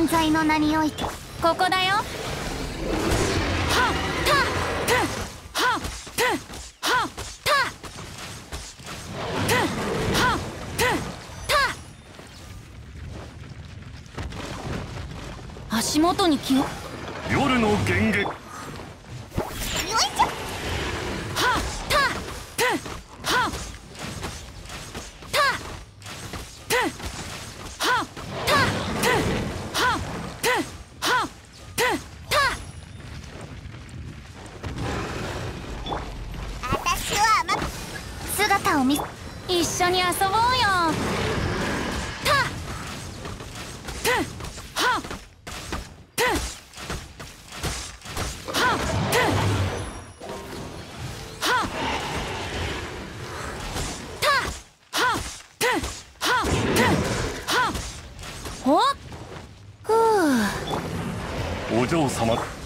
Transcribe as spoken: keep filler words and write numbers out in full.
現在の名においてここだよ。はったくはくはったくはくた。足元に気を。 夜の源華。 姿を見一緒に遊ぼうよ。たくはくはくはたはくはくはおっふう。 お嬢様。